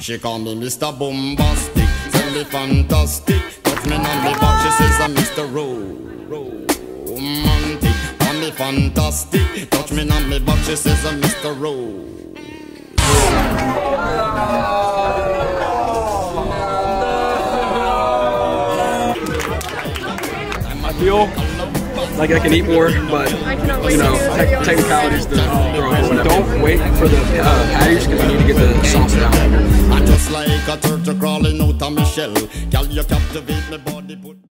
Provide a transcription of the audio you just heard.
She call me Mr. Bombastic, tell me fantastic. Touch me on the back, she says I'm Mr. Romantic. Call me fantastic, touch me on the back, she says I'm Mr. I feel like I can eat more, but you know, technicalities the whatever. Don't wait for the patties because you need to get the sauce down. I'm just like a turtle crawling out of my shell. Girl, you captivate my body.